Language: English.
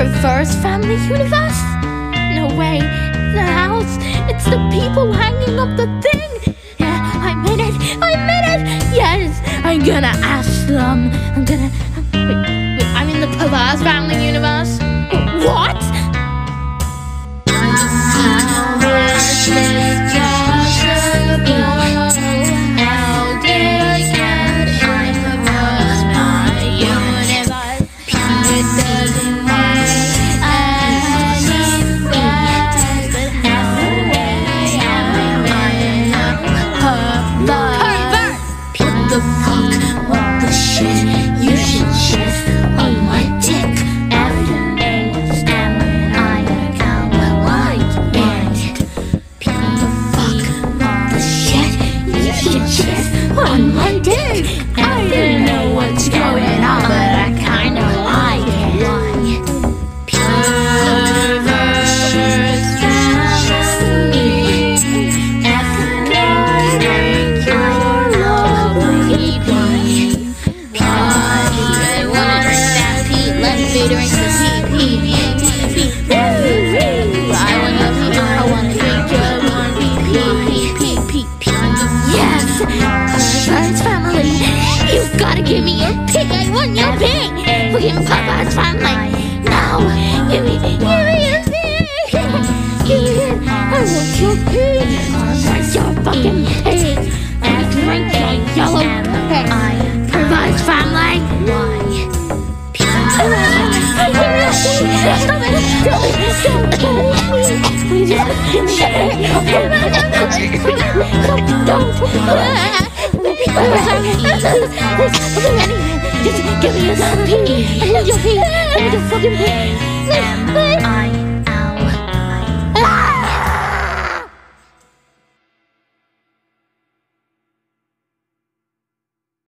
perverse family universe? No way. The house. It's the people hanging up the thing. Yeah, I made it. Yes, I'm gonna ask them. Wait, I'm in the perverse family universe? What? On my dick. I don't know what's going on, but I kinda like it. Perverse family, escalating your lovely pee. I wanna drink that pee. Let me drink the pee. I wanna drink your pee. Yes. Perverse family, you've gotta give me your pig. I want your pig. Fucking Perverse family. Now, give me your pig. Give me it. I want your pig. Where's your fucking pig? And drink your yellow pig. Perverse family. Just give me your pee. I need your pee. I need your fucking pee.